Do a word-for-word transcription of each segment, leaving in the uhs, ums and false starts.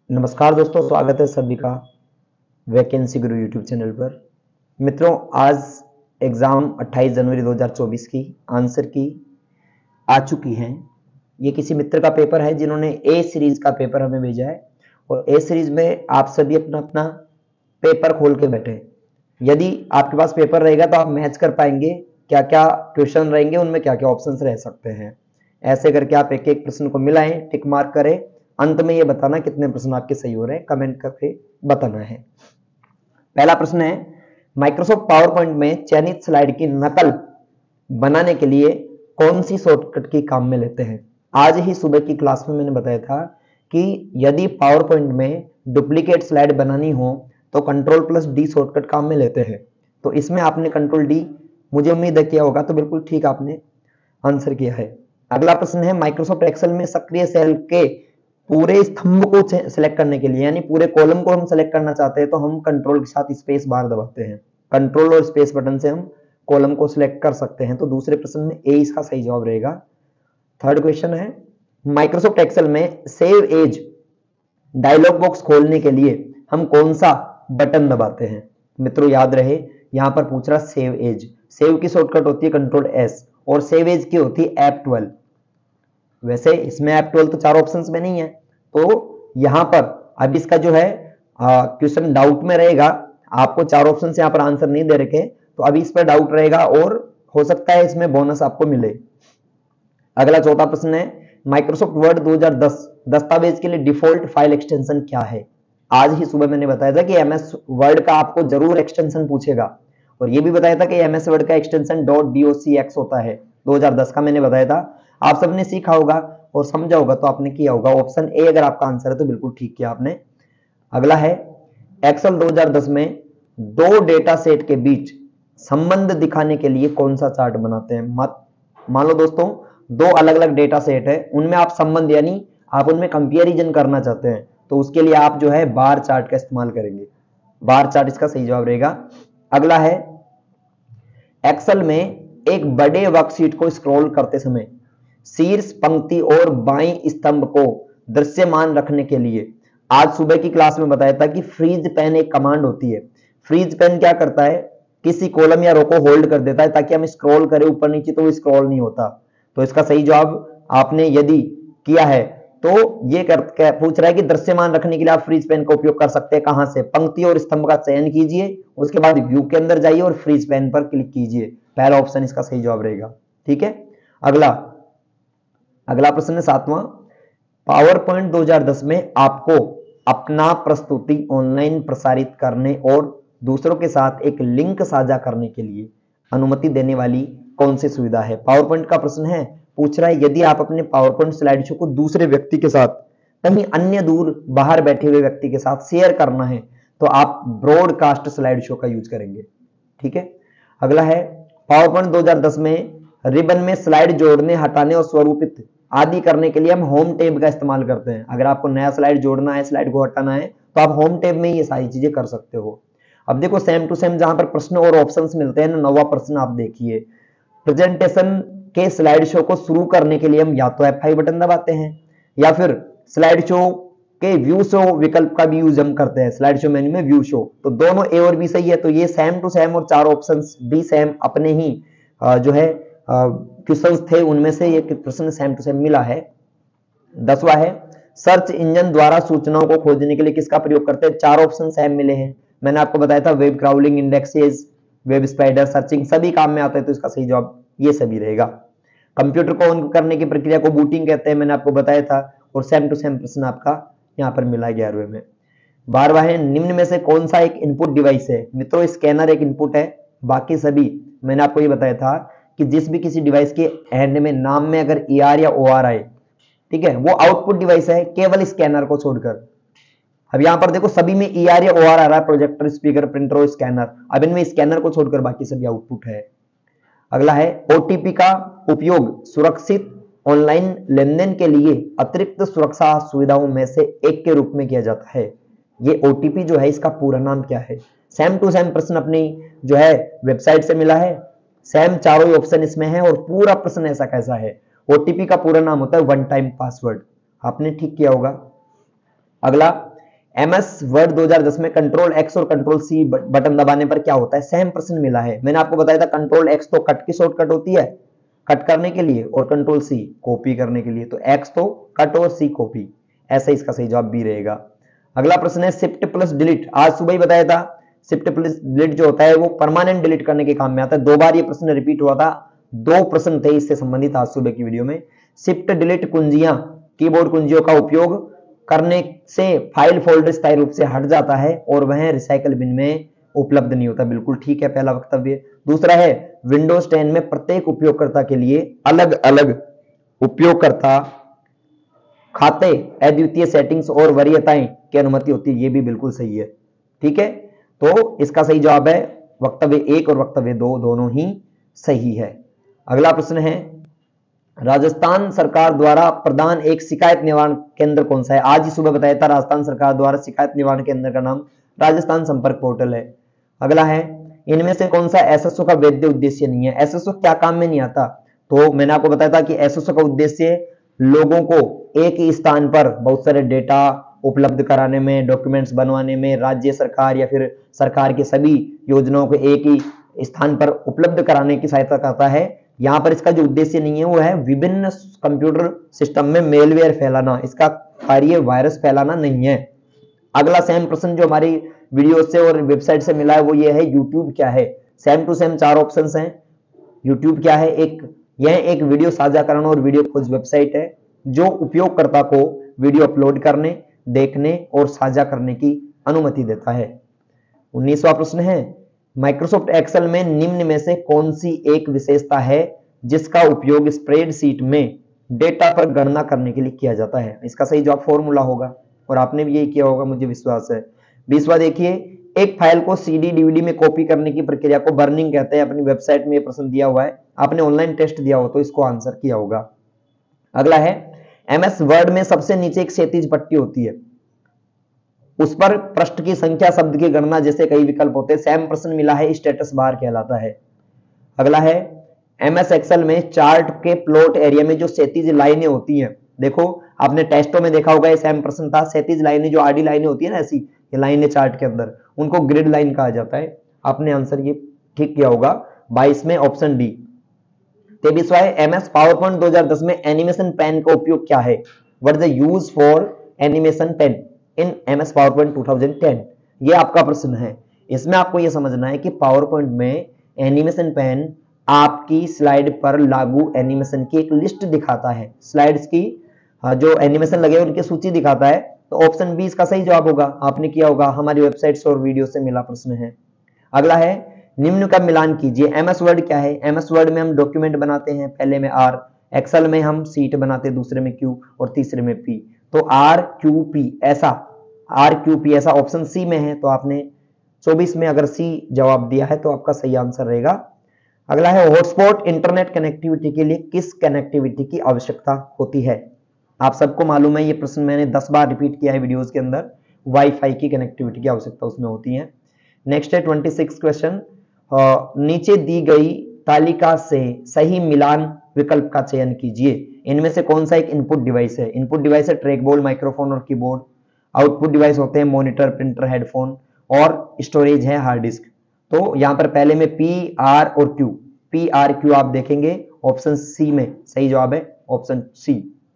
नमस्कार दोस्तों, स्वागत है सभी का वैकेंसी गुरु यूट्यूब चैनल पर। मित्रों, आज एग्ज़ाम अट्ठाईस जनवरी दो हज़ार चौबीस की आंसर की आ चुकी हैं। ये किसी मित्र का पेपर है जिन्होंने ए सीरीज़ का पेपर हमें भेजा है और ए सीरीज़ में आप सभी अपना अपना पेपर खोल के बैठे। यदि आपके पास पेपर रहेगा तो आप मैच कर पाएंगे क्या क्या क्वेश्चन रहेंगे, उनमें क्या क्या ऑप्शंस रह सकते हैं। ऐसे करके आप एक एक प्रश्न को मिलाएं, टिक मार्क करें, अंत में ये बताना कितने प्रश्न आपके सही हो रहे हैं, कमेंट करके बताना है। पहला प्रश्न है, माइक्रोसॉफ्ट पावर पॉइंट में चयनित स्लाइड की नकल बनाने के लिए कौन सी शॉर्टकट की काम में लेते हैं। आज ही सुबह की क्लास में मैंने बताया था कि यदि पावर पॉइंट में डुप्लीकेट स्लाइड बनानी हो तो कंट्रोल प्लस डी शॉर्टकट काम में लेते हैं। तो इसमें आपने कंट्रोल डी, मुझे उम्मीद है किया होगा, तो बिल्कुल ठीक आपने आंसर किया है। अगला प्रश्न है, माइक्रोसॉफ्ट एक्सेल में सक्रिय सेल के पूरे स्तंभ को सिलेक्ट करने के लिए, यानी पूरे कॉलम को हम सिलेक्ट करना चाहते हैं तो हम कंट्रोल के साथ स्पेस बार दबाते हैं। कंट्रोल और स्पेस बटन से हम कॉलम को सिलेक्ट कर सकते हैं। तो दूसरे प्रश्न में ए इसका सही जवाब रहेगा। थर्ड क्वेश्चन है, माइक्रोसॉफ्ट एक्सेल में सेव एज डायलॉग बॉक्स खोलने के लिए हम कौन सा बटन दबाते हैं। मित्रों याद रहे, यहां पर पूछ रहा सेव एज। सेव की शॉर्टकट होती है कंट्रोल एस और सेव एज की होती है एफ ट्वेल्व। वैसे इसमें एफ ट्वेल्व तो चार ऑप्शंस में नहीं है, तो यहां पर अब इसका जो है क्वेश्चन डाउट में रहेगा। आपको चार ऑप्शन से यहां पर आंसर नहीं दे रखे, तो अभी इस पर डाउट रहेगा और हो सकता है इसमें बोनस आपको मिले। अगला चौथा प्रश्न है, माइक्रोसॉफ्ट वर्ड दो हज़ार दस दस्तावेज के लिए डिफॉल्ट फाइल एक्सटेंशन क्या है। आज ही सुबह मैंने बताया था कि एमएस वर्ड का आपको जरूर एक्सटेंशन पूछेगा और ये भी बताया था कि एमएस वर्ड का एक्सटेंशन डॉट डॉक्स होता है। दो हज़ार दस का मैंने बताया था, आप सबने सीखा होगा और समझा होगा तो आपने किया होगा। ऑप्शन ए अगर आपका आंसर है तो बिल्कुल ठीक किया आपने। अगला है, एक्सेल दो हज़ार दस में दो डेटा सेट के बीच संबंध दिखाने के लिए कौन सा चार्ट बनाते हैं। मत मान लो दोस्तों, दो अलग अलग डेटा सेट है, उनमें आप संबंध यानी आप उनमें कंपैरिजन करना चाहते हैं, तो उसके लिए आप जो है बार चार्ट का इस्तेमाल करेंगे। बार चार्ट इसका सही जवाब रहेगा। अगला है, एक्सेल में एक बड़े वर्कशीट को स्क्रॉल करते समय शीर्ष पंक्ति और बाईं स्तंभ को दृश्यमान रखने के लिए आज सुबह की क्लास में बताया था कि फ्रीज पेन एक कमांड होती है। फ्रीज पेन क्या करता है, किसी कॉलम या रो को होल्ड कर देता है ताकि हम स्क्रॉल करें ऊपर नीचे तो वो स्क्रॉल नहीं होता। तो इसका सही जवाब आपने यदि किया है तो ये कर, कर पूछ रहा है कि दृश्यमान रखने के लिए आप फ्रीज पेन का उपयोग कर सकते हैं। कहां से, पंक्ति और स्तंभ का चयन कीजिए, उसके बाद व्यू के अंदर जाइए और फ्रीज पेन पर क्लिक कीजिए। पहला ऑप्शन इसका सही जवाब रहेगा। ठीक है। अगला अगला प्रश्न है सातवां, पावर पॉइंट दो हज़ार दस में आपको अपना प्रस्तुति ऑनलाइन प्रसारित करने और दूसरों के साथ एक लिंक साझा करने के लिए अनुमति देने वाली कौन सी सुविधा है। पावर पॉइंट का प्रश्न है, पूछ रहा है यदि आप अपने पावर पॉइंट स्लाइड शो को दूसरे व्यक्ति के साथ, कहीं अन्य दूर बाहर बैठे हुए व्यक्ति के साथ शेयर करना है तो आप ब्रॉडकास्ट स्लाइड शो का यूज करेंगे। ठीक है। अगला है, पावर पॉइंट दो हज़ार दस में रिबन में स्लाइड जोड़ने, हटाने और स्वरूपित आदि करने के लिए हम होम टैब का इस्तेमाल करते हैं। अगर आपको नया स्लाइड जोड़ना है, स्लाइड को हटाना है, तो आप होम टैब में ये सारी चीजें कर सकते हो। अब देखो, सेम टू सेम जहां पर प्रश्न और ऑप्शंस मिलते हैं ना, नौवां प्रश्न आप देखिए, प्रेजेंटेशन के स्लाइड शो को शुरू करने के लिए हम या तो एफ फाइव बटन दबाते हैं या फिर स्लाइड शो के व्यू शो विकल्प का भी यूज हम करते हैं। स्लाइड शो मेन्यू में व्यू शो, तो दोनों ए और बी सही है। तो ये सेम टू सेम और चार ऑप्शंस भी सेम अपने ही जो है क्वेश्चंस थे, उनमें से ये प्रश्न सेम टू सेम मिला है। दसवां है, सर्च इंजन द्वारा सूचनाओं को खोजने के लिए किसका प्रयोग करते हैं। चार ऑप्शन सेम मिले हैं। मैंने आपको बताया था web crawling, indexes, web spider, searching सभी काम में आते हैं, तो इसका सही जवाब ये सभी रहेगा। कंप्यूटर को ऑन करने की प्रक्रिया को बूटिंग कहते हैं, मैंने आपको बताया था, और सेम टू सेम प्रश्न आपका यहाँ पर मिला ग्यारहवें में। बारहवां है, निम्न में से कौन सा एक इनपुट डिवाइस है। मित्रों, स्कैनर एक इनपुट है, बाकी सभी मैंने आपको ये बताया था कि जिस भी किसी डिवाइस के एंड में नाम में अगर ई आर या ओ आर आए, ठीक है, वो आउटपुट डिवाइस है, केवल स्कैनर को छोड़कर। अब यहां पर देखो, सभी में ई आर या ओ आर आ रहा है, प्रोजेक्टर, स्पीकर, प्रिंटर और स्कैनर। अब इनमें स्कैनर को छोड़कर बाकी सभी आउटपुट है। अगला है, ओटीपी का उपयोग सुरक्षित ऑनलाइन लेनदेन के लिए अतिरिक्त सुरक्षा सुविधाओं में से एक के रूप में किया जाता है। ये ओटीपी जो है, इसका पूरा नाम क्या है। सेम टू सेम प्रश्न अपनी जो है वेबसाइट से मिला है, सेम चारों ही ऑप्शन इसमें है और पूरा प्रश्न ऐसा कैसा है। ओटीपी का पूरा नाम होता है वन टाइम पासवर्ड। आपने ठीक किया होगा। अगला, एमएस वर्ड दो हज़ार दस में कंट्रोल एक्स और कंट्रोल सी बटन दबाने पर क्या होता है, सेम प्रश्न मिला है। मैंने आपको बताया था कंट्रोल एक्स तो कट की शॉर्टकट होती है, कट करने के लिए, और कंट्रोल सी कॉपी करने के लिए। तो एक्स तो कट और सी कॉपी, ऐसा इसका सही जवाब बी रहेगा। अगला प्रश्न है शिफ्ट प्लस डिलीट। आज सुबह ही बताया था शिफ्ट प्लस डिलीट जो होता है वो परमानेंट डिलीट करने के काम में आता है। दो बार ये प्रश्न रिपीट हुआ था, दो प्रश्न थे इससे संबंधित आज सुबह की वीडियो में। शिफ्ट डिलीट कुंजियां, कीबोर्ड कुंजियों का उपयोग करने से फाइल फोल्डर स्थायी रूप से हट जाता है और वह रिसाइकल बिन में उपलब्ध नहीं होता। बिल्कुल ठीक है पहला वक्तव्य। दूसरा है विंडोज टेन में प्रत्येक उपयोगकर्ता के लिए अलग अलग उपयोगकर्ता खाते, अद्वितीय सेटिंग्स और वरीयताएं की अनुमति होती है। ये भी बिल्कुल सही है। ठीक है, तो इसका सही जवाब है वक्तव्य एक और वक्तव्य दो, दोनों ही सही है। अगला प्रश्न है राजस्थान सरकार द्वारा प्रदान एक शिकायत निवारण केंद्र कौन सा है। आज ही सुबह बताया था राजस्थान सरकार द्वारा शिकायत निवारण केंद्र का नाम राजस्थान संपर्क पोर्टल है। अगला है इनमें से कौन सा एसएसओ का वैध उद्देश्य नहीं है। एसएसओ क्या काम में नहीं आता, तो मैंने आपको बताया था कि एसएसओ का उद्देश्य लोगों को एक ही स्थान पर बहुत सारे डेटा उपलब्ध कराने में, डॉक्यूमेंट्स बनवाने में, राज्य सरकार या फिर सरकार के सभी योजनाओं को एक ही स्थान पर उपलब्ध कराने की सहायता करता है। यहां पर इसका जो उद्देश्य नहीं है वो है विभिन्न कंप्यूटर सिस्टम में मेलवेयर फैलाना, इसका कार्य वायरस फैलाना नहीं है। अगला सेम प्रश्न जो हमारी वीडियो से और वेबसाइट से मिला है वो ये है यूट्यूब क्या है। सेम टू सेम चार ऑप्शंस हैं। यूट्यूब क्या है, एक यह एक वीडियो साझाकरण और वीडियो खोज वेबसाइट है जो उपयोगकर्ता को वीडियो अपलोड करने, देखने और साझा करने की अनुमति देता है। उन्नीसवां प्रश्न है माइक्रोसॉफ्ट एक्सेल में निम्न में से कौन सी एक विशेषता है जिसका उपयोग स्प्रेडशीट में डेटा पर गणना करने के लिए किया जाता है। इसका सही जवाब फॉर्मूला होगा और आपने भी यही किया होगा, मुझे विश्वास है। बीसवां देखिए एक फाइल को सीडी डीवीडी में कॉपी करने की प्रक्रिया को बर्निंग कहते हैं। अपनी वेबसाइट में यह प्रश्न दिया हुआ है, आपने ऑनलाइन टेस्ट दिया हो तो इसको आंसर किया होगा। अगला है एमएस वर्ड में सबसे नीचे एक क्षैतिज पट्टी होती है, उस पर पृष्ठ की संख्या, शब्द की गणना जैसे कई विकल्प होते हैं। सेम प्रश्न मिला है, स्टेटस बार कहलाता है। अगला है एमएस एक्सेल में चार्ट के प्लॉट एरिया में जो क्षैतिज लाइनें होती हैं, देखो आपने टेस्टों में देखा होगा, ये सेम प्रश्न था। क्षैतिज लाइनें जो आडी लाइनें होती है ना, ऐसी ये लाइनें चार्ट के अंदर, उनको ग्रिड लाइन कहा जाता है। आपने आंसर ये ठीक किया होगा बाईस में, ऑप्शन डी। तेईसवां है एमएस पावर पॉइंट दो हज़ार दस में एनिमेशन पेन का उपयोग क्या है। What is the use for animation pen in MS PowerPoint two thousand ten. ये आपका प्रश्न है। इसमें आपको यह समझना है कि पावर पॉइंट में एनिमेशन पेन आपकी स्लाइड पर लागू एनिमेशन की एक लिस्ट दिखाता है, स्लाइड्स की जो एनिमेशन लगे उनकी सूची दिखाता है। तो ऑप्शन बी इसका सही जवाब होगा। आपने किया होगा, हमारी वेबसाइट और वीडियो से मिला प्रश्न है। अगला है निम्न का मिलान कीजिए। एमएस वर्ड क्या है। एमएस वर्ड में हम डॉक्यूमेंट बनाते हैं, पहले में आर, एक्सेल में हम सीट बनाते हैं, दूसरे में क्यू और तीसरे में पी। तो आर क्यू पी ऐसा, आर क्यू पी ऐसा ऑप्शन सी में है। तो आपने चौबीस में अगर सी जवाब दिया है तो आपका सही आंसर रहेगा। अगला है हॉटस्पॉट इंटरनेट कनेक्टिविटी के लिए किस कनेक्टिविटी की आवश्यकता होती है। आप सबको मालूम है, ये प्रश्न मैंने दस बार रिपीट किया है वीडियोस के अंदर। वाईफाई की कनेक्टिविटी की आवश्यकता उसमें होती है। नेक्स्ट है ट्वेंटी सिक्स क्वेश्चन, नीचे दी गई तालिका से सही मिलान विकल्प का चयन कीजिए। इनमें से कौन सा एक इनपुट डिवाइस है। इनपुट डिवाइस है ट्रैक बॉल, माइक्रोफोन और कीबोर्ड। आउटपुट डिवाइस होते हैं मॉनिटर, प्रिंटर, हेडफोन और स्टोरेज है हार्ड डिस्क। तो यहां पर पहले में पी, आर और क्यू, पी आर क्यू आप देखेंगे ऑप्शन सी में सही जवाब है, ऑप्शन सी।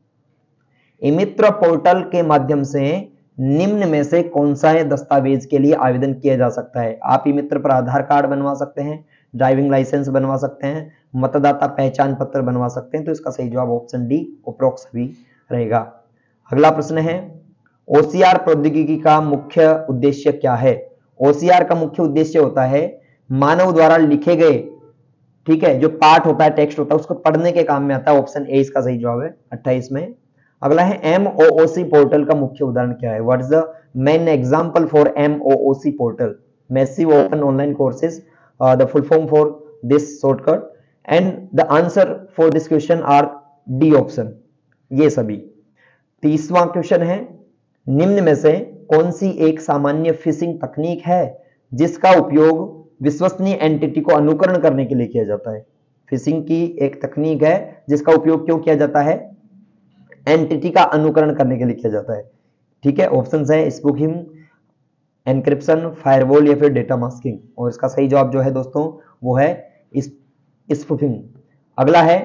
इमित्र पोर्टल के माध्यम से निम्न में से कौन सा है दस्तावेज के लिए आवेदन किया जा सकता है। आप इमित्र पर आधार कार्ड बनवा सकते हैं, ड्राइविंग लाइसेंस बनवा सकते हैं, मतदाता पहचान पत्र बनवा सकते हैं। तो इसका सही जवाब ऑप्शन डी उपरोक्त सभी रहेगा। अगला प्रश्न है ओसीआर प्रौद्योगिकी का मुख्य उद्देश्य क्या है। ओसीआर का मुख्य उद्देश्य होता है मानव द्वारा लिखे गए, ठीक है, जो पाठ होता है, टेक्स्ट होता है, उसको पढ़ने के काम में आता है। ऑप्शन ए इसका सही जवाब है अट्ठाईस में। अगला है एमओओसी पोर्टल का मुख्य उदाहरण क्या है। What is the main example for MOOC portal. Massive open online courses, the full form for this shortcut and the answer for this question are D option, ये सभी। तीसवां क्वेश्चन है निम्न में से कौन सी एक सामान्य फिशिंग तकनीक है जिसका उपयोग विश्वसनीय एंटिटी को अनुकरण करने के लिए किया जाता है। फिशिंग की एक तकनीक है जिसका उपयोग क्यों किया जाता है, एंटिटी का अनुकरण करने के लिए किया जाता है। ठीक है, ऑप्शन है स्पूफिंग, एनक्रिप्शन, फायरवॉल या फिर डेटा मास्किंग। और इसका सही जवाब जो है दोस्तों वो है स्पूफिंग। अगला है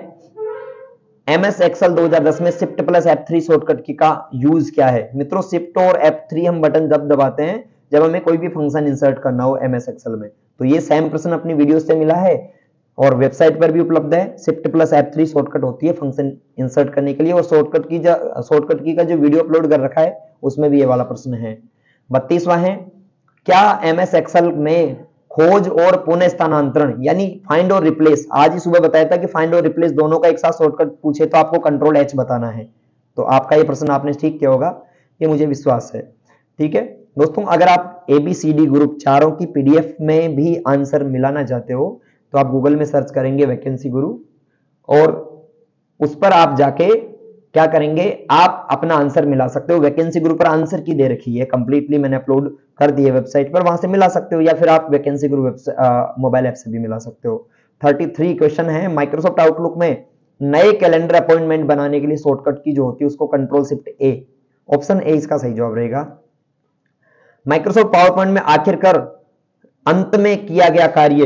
एम एस एक्सेल दो हज़ार दस में shift plus F three shortcut की का यूज क्या है। मित्रों शिफ्ट और एफ थ्री हम बटन जब दबाते हैं जब हमें कोई भी फंक्शन इंसर्ट करना हो एम एस एक्सेल में। तो ये सेम प्रश्न अपनी वीडियो से मिला है और वेबसाइट पर भी उपलब्ध है। Shift plus F three shortcut होती है फंक्शन इंसर्ट करने के लिए, और शॉर्टकट की शॉर्टकट की का जो वीडियो अपलोड कर रखा है उसमें भी ये वाला प्रश्न है। बत्तीसवां है क्या एम एस एक्सेल में खोज और पुनः स्थानांतरण यानी फाइंड और रिप्लेस, आज ही सुबह बताया था कि फाइंड और रिप्लेस दोनों का एक साथ शॉर्टकट पूछे तो आपको कंट्रोल एच बताना है। तो आपका ये प्रश्न आपने ठीक किया होगा, ये मुझे विश्वास है। ठीक है दोस्तों, अगर आप एबीसीडी ग्रुप चारों की पीडीएफ में भी आंसर मिलाना चाहते हो तो आप गूगल में सर्च करेंगे वैकेंसी गुरु, और उस पर आप जाके क्या करेंगे, आप अपना आंसर मिला सकते हो। वैकेंसी ग्रुप पर आंसर की दे रखी है कंप्लीटली, मैंने अपलोड कर दी है वेबसाइट पर, वहां से मिला सकते हो, या फिर आप वैकेंसी ग्रुप मोबाइल ऐप से भी मिला सकते हो। तैंतीस क्वेश्चन है माइक्रोसॉफ्ट आउटलुक में नए कैलेंडर अपॉइंटमेंट बनाने के लिए शॉर्टकट की जो होती है उसको control shift A, option A इसका सही जवाब रहेगा। माइक्रोसॉफ्ट पावर पॉइंट में आखिरकार अंत में किया गया कार्य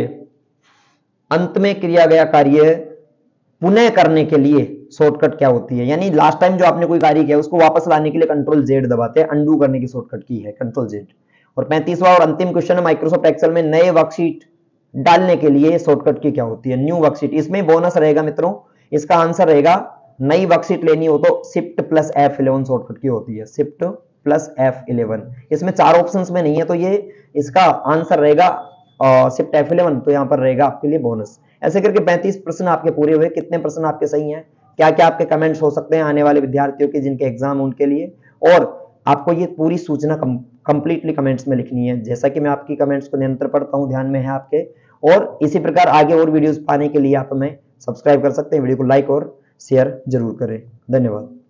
अंत में किया गया कार्य पुनः करने के लिए शॉर्टकट क्या होती है, यानी लास्ट टाइम जो आपने कोई कार्य किया उसको वापस लाने के लिए कंट्रोल जेड दबाते हैं, अंडू करने की शॉर्टकट की है कंट्रोल जेड। और पैंतीसवां और अंतिम क्वेश्चन है माइक्रोसॉफ्ट एक्सेल में नए वर्कशीट डालने के लिए शॉर्टकट की क्या होती है, न्यू वर्कशीट। इसमें बोनस रहेगा मित्रों, इसका आंसर रहेगा नई वर्कशीट लेनी हो तो shift plus F eleven shortcut की होती है, शिफ्ट प्लस एफ इलेवन। इसमें चार ऑप्शंस में नहीं है तो ये इसका आंसर रहेगा शिफ्ट एफ इलेवन, तो यहां पर रहेगा आपके लिए बोनस। ऐसे करके पैंतीस प्रश्न आपके पूरे हुए। कितने प्रश्न आपके सही हैं, क्या क्या आपके कमेंट्स हो सकते हैं आने वाले विद्यार्थियों के जिनके एग्जाम उनके लिए, और आपको ये पूरी सूचना कंप्लीटली कमेंट्स में लिखनी है। जैसा कि मैं आपकी कमेंट्स को निरंतर पढ़ता हूं, ध्यान में है आपके, और इसी प्रकार आगे और वीडियोस पाने के लिए आप हमें सब्सक्राइब कर सकते हैं। वीडियो को लाइक और शेयर जरूर करें। धन्यवाद।